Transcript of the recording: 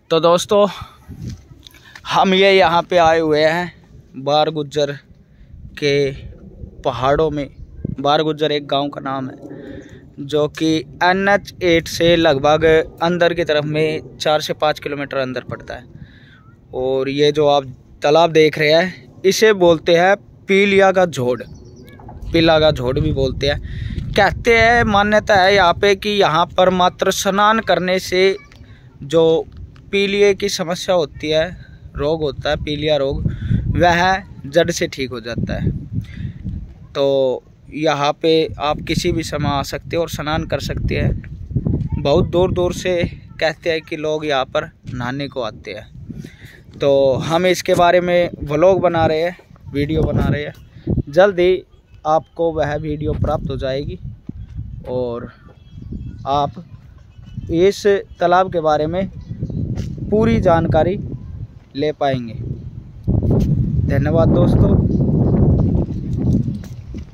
तो दोस्तों हम ये यहाँ पे आए हुए हैं बारगुज्जर के पहाड़ों में। बारगुज्जर एक गांव का नाम है जो कि NH8 से लगभग अंदर की तरफ में 4 से 5 किलोमीटर अंदर पड़ता है। और ये जो आप तालाब देख रहे हैं इसे बोलते हैं पीलिया का झोड़, पीला का झोड़ भी बोलते हैं। कहते हैं, मान्यता है यहाँ पे कि यहाँ पर मात्र स्नान करने से जो पीलिए की समस्या होती है, रोग होता है पीलिया रोग, वह जड़ से ठीक हो जाता है। तो यहाँ पे आप किसी भी समय आ सकते हो और स्नान कर सकते हैं। बहुत दूर दूर से कहते हैं कि लोग यहाँ पर नहाने को आते हैं। तो हम इसके बारे में व्लॉग बना रहे हैं, वीडियो बना रहे हैं। जल्द ही आपको वह वीडियो प्राप्त हो जाएगी और आप इस तालाब के बारे में पूरी जानकारी ले पाएंगे। धन्यवाद दोस्तों।